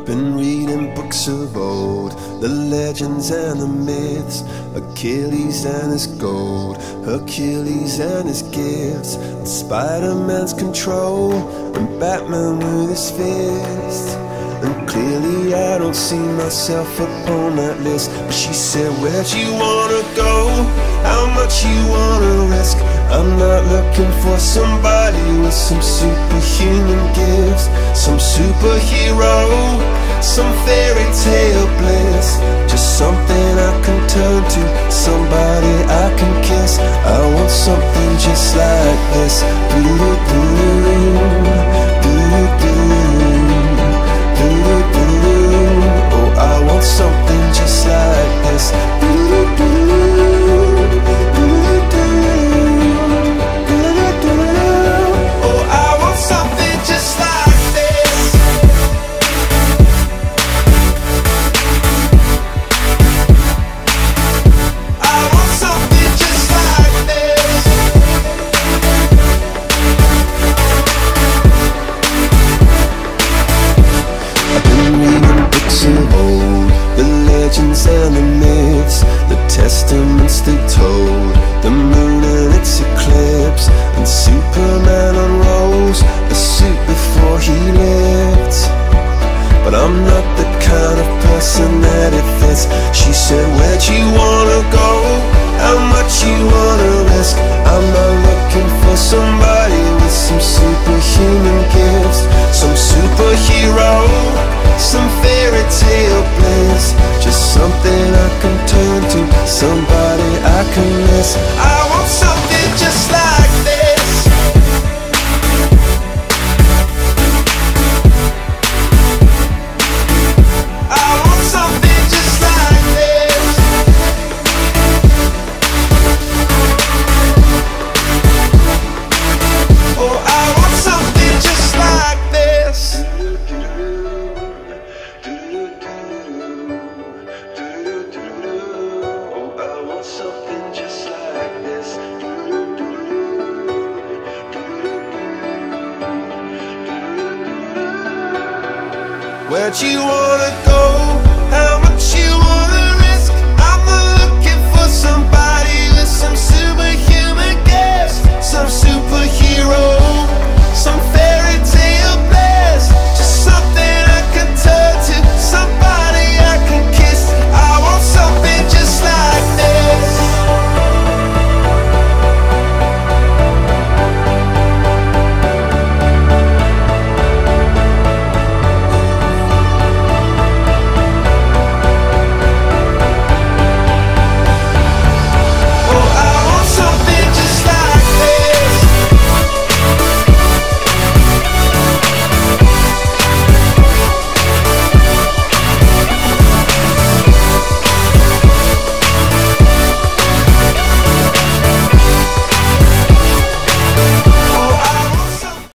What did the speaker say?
I've been reading books of old, the legends and the myths, Achilles and his gold, Hercules and his gifts, and Spider-Man's control, and Batman with his fist. And clearly I don't see myself upon that list. But she said, where'd you wanna go? How much you wanna risk? I'm not looking for somebody with some superhuman gifts, some superhero, some fairy tale bliss. Just something I can turn to, somebody I can kiss. I want something just like this. Oh, I want something just like this. Oh, I want something just like this. I want something just like this. I've been reading books of old, the legends and the myths, the testaments they told, the moon and its eclipse, and Superman unrolls a suit before he lived. But I'm not the kind of person that it fits. She said, where'd you wanna go? How much you wanna risk? I'm not looking for somebody with some superhuman gifts, some superhero, some fairy tale bliss. Just something I can turn to, somebody I can miss. I want something just like this. I want something just like this. Oh, I want something just like this. Oh, I want something just like this. Where'd you wanna go?